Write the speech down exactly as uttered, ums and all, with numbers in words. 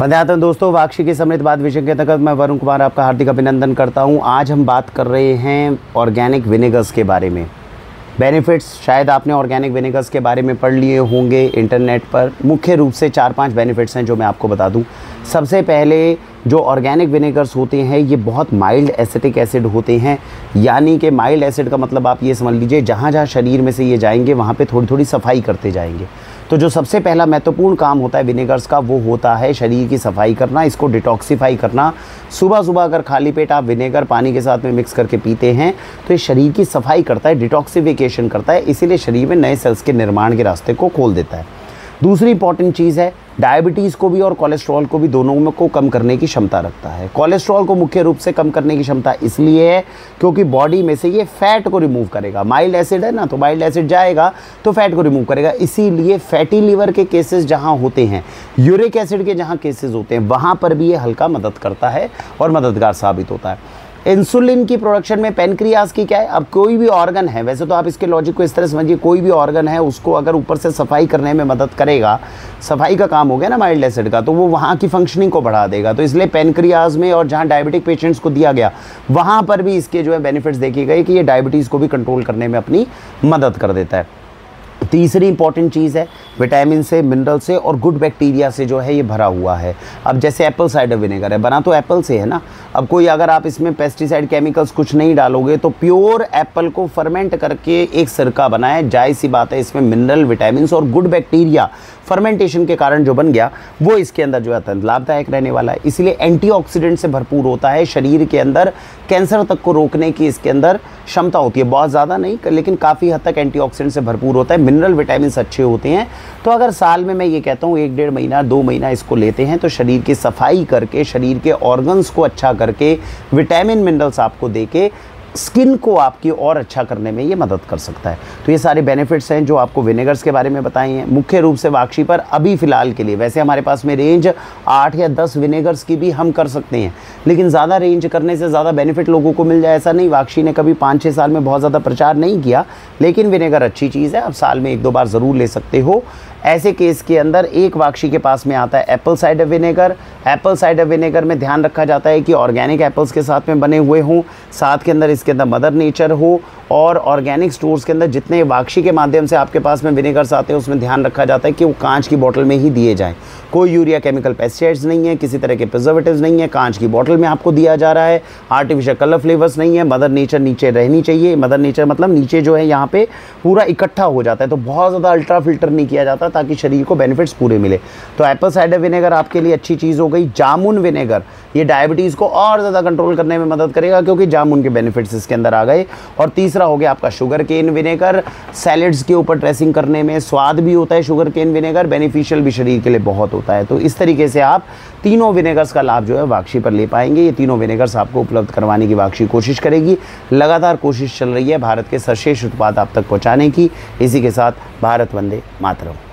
वंदे दोस्तों, वाक्षी के समृद्ध बात विषय के तहत मैं वरुण कुमार आपका हार्दिक अभिनंदन करता हूं। आज हम बात कर रहे हैं ऑर्गेनिक विनेगर्स के बारे में। बेनिफिट्स शायद आपने ऑर्गेनिक विनेगर्स के बारे में पढ़ लिए होंगे इंटरनेट पर। मुख्य रूप से चार पांच बेनिफिट्स हैं जो मैं आपको बता दूं। सबसे पहले जो ऑर्गेनिक विनेगर्स होते हैं ये बहुत माइल्ड एसिटिक एसिड होते हैं, यानी कि माइल्ड एसिड का मतलब आप ये समझ लीजिए जहाँ जहाँ शरीर में से ये जाएंगे वहाँ पे थोड़ी थोड़ी सफाई करते जाएंगे। तो जो सबसे पहला महत्वपूर्ण काम होता है विनेगर्स का वो होता है शरीर की सफाई करना, इसको डिटॉक्सीफाई करना। सुबह सुबह अगर खाली पेट आप विनेगर पानी के साथ में मिक्स करके पीते हैं तो ये शरीर की सफाई करता है, डिटॉक्सिफिकेशन करता है, इसीलिए शरीर में नए सेल्स के निर्माण के रास्ते को खोल देता है। दूसरी इंपॉर्टेंट चीज़ है डायबिटीज़ को भी और कोलेस्ट्रॉल को भी, दोनों में को कम करने की क्षमता रखता है। कोलेस्ट्रॉल को मुख्य रूप से कम करने की क्षमता इसलिए है क्योंकि बॉडी में से ये फैट को रिमूव करेगा। माइल्ड एसिड है ना, तो माइल्ड एसिड जाएगा तो फैट को रिमूव करेगा। इसीलिए फैटी लीवर के केसेस जहाँ होते हैं, यूरिक एसिड के जहाँ केसेस होते हैं, वहाँ पर भी ये हल्का मदद करता है और मददगार साबित होता है। इंसुलिन की प्रोडक्शन में पेनक्रियाज की क्या है, अब कोई भी ऑर्गन है, वैसे तो आप इसके लॉजिक को इस तरह समझिए, कोई भी ऑर्गन है उसको अगर ऊपर से सफाई करने में मदद करेगा, सफाई का काम हो गया ना माइल्ड एसिड का, तो वो वहाँ की फंक्शनिंग को बढ़ा देगा। तो इसलिए पेनक्रियाज में और जहाँ डायबिटिक पेशेंट्स को दिया गया वहाँ पर भी इसके जो है बेनिफिट्स देखे गए कि ये डायबिटीज़ को भी कंट्रोल करने में अपनी मदद कर देता है। तीसरी इंपॉर्टेंट चीज़ है विटामिन से, मिनरल से और गुड बैक्टीरिया से जो है ये भरा हुआ है। अब जैसे एप्पल साइडर विनेगर है, बना तो एप्पल से है ना। अब कोई अगर आप इसमें पेस्टिसाइड केमिकल्स कुछ नहीं डालोगे तो प्योर एप्पल को फर्मेंट करके एक सिरका बनाया, जायज़ सी बात है इसमें मिनरल, विटामिन और गुड बैक्टीरिया फर्मेंटेशन के कारण जो बन गया वो इसके अंदर जो है अत्यंत लाभदायक रहने वाला है। इसलिए एंटीऑक्सीडेंट से भरपूर होता है, शरीर के अंदर कैंसर तक को रोकने की इसके अंदर क्षमता होती है। बहुत ज़्यादा नहीं लेकिन काफ़ी हद तक एंटीऑक्सीडेंट से भरपूर होता है। मिनरल विटामिन अच्छे होते हैं। तो अगर साल में मैं ये कहता हूँ एक डेढ़ महीना दो महीना इसको लेते हैं तो शरीर की सफाई करके, शरीर के ऑर्गन्स को अच्छा करके, विटामिन मिनरल्स आपको देके स्किन को आपकी और अच्छा करने में ये मदद कर सकता है। तो ये सारे बेनिफिट्स हैं जो आपको विनेगर्स के बारे में बताए हैं। मुख्य रूप से वाक्षी पर अभी फ़िलहाल के लिए, वैसे हमारे पास में रेंज आठ या दस विनेगर्स की भी हम कर सकते हैं, लेकिन ज़्यादा रेंज करने से ज़्यादा बेनिफिट लोगों को मिल जाए ऐसा नहीं। वाक्षी ने कभी पाँच छः साल में बहुत ज़्यादा प्रचार नहीं किया, लेकिन विनेगर अच्छी चीज़ है, अब साल में एक दो बार ज़रूर ले सकते हो। ऐसे केस के अंदर एक वाक्षी के पास में आता है apple cider vinegar. Apple cider vinegar में ध्यान रखा जाता है कि ऑर्गेनिक एप्पल्स के साथ में बने हुए हों, साथ के अंदर इसके अंदर मदर नेचर हो, और ऑर्गेनिक स्टोर्स के अंदर जितने वाक्षी के माध्यम से आपके पास में विनेगर्स आते हैं उसमें ध्यान रखा जाता है कि वो कांच की बोतल में ही दिए जाएं। कोई यूरिया केमिकल पेस्टिसाइड्स नहीं है, किसी तरह के प्रिजर्वेटिव्स नहीं है, कांच की बोतल में आपको दिया जा रहा है, आर्टिफिशियल कलर फ्लेवर्स नहीं है, मदर नेचर नीचे रहनी चाहिए। मदर नेचर मतलब नीचे जो है यहाँ पे पूरा इकट्ठा हो जाता है, तो बहुत ज़्यादा अल्ट्रा फिल्टर नहीं किया जाता ताकि शरीर को बेनिफिट्स पूरे मिले। तो एप्पल साइडर विनेगर आपके लिए अच्छी चीज़ हो गई। जामुन विनेगर ये डायबिटीज़ को और ज़्यादा कंट्रोल करने में मदद करेगा क्योंकि जामुन के बेनिफिट्स इसके अंदर आ गए। और तीसरा हो गया आपका शुगर केन विनेगर, सैलेड्स के ऊपर ड्रेसिंग करने में स्वाद भी होता है शुगर केन विनेगर, बेनिफिशियल भी शरीर के लिए बहुत होता है। तो इस तरीके से आप तीनों विनेगर्स का लाभ जो है वाक्षी पर ले पाएंगे। ये तीनों विनेगर्स आपको उपलब्ध करवाने की वाक्षी कोशिश करेगी। लगातार कोशिश चल रही है भारत के सर्वश्रेष्ठ उत्पाद आप तक पहुँचाने की। इसी के साथ भारत वंदे मातरम।